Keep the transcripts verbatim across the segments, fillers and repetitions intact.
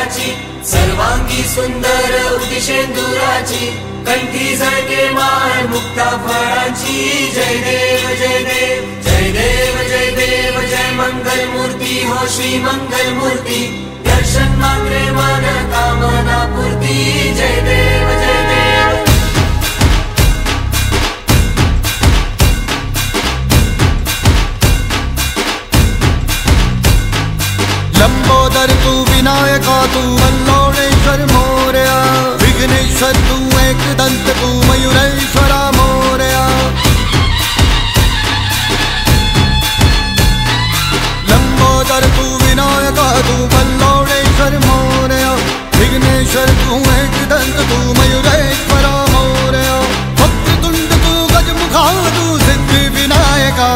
मंगलाची, सर्वांगी सुंदर उदिशेंदुराची, कंठी झळके माळ मुक्ता फळांची। जय देव जय देव जय देव जय देव जय मंगल मूर्ती हो श्री मंगल मूर्ती, दर्शन मात्रे मन कामना पूर्ती। जय देव जय देव। लंबोदर तू विनायका तू वल्लोणेश्वर मोरया, विघ्नेश्वर तू एकदंत तू मयूरेश्वरा मोरया। लंबोदर तू विनायका तू वल्लोणेश्वर मोरया, विघ्नेश्वर तू एकदंत तू मयूरेश्वरा मोरया। वक्रतुंड तू गजमुखा तू सिद्धि विनायका,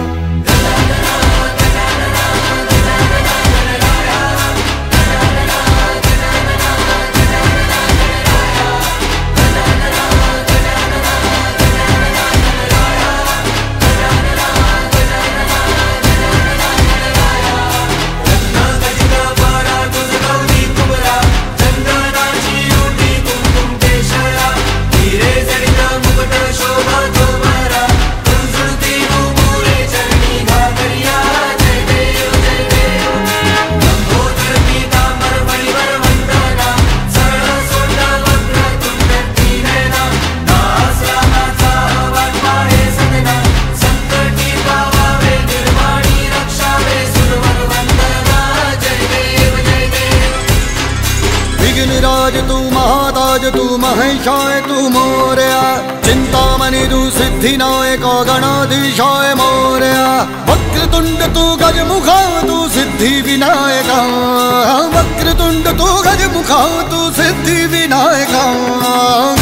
विघ्नराज तू महाताज तू महेशाय तू मोरया, चिंतामणि तू सिद्धिनायक गणाधीशाय मोरया। वक्रतुंड तू गजमुखा तू सिद्धि विनायका, वक्रतुंड तू गजमुखा तू सिद्धि विनायका।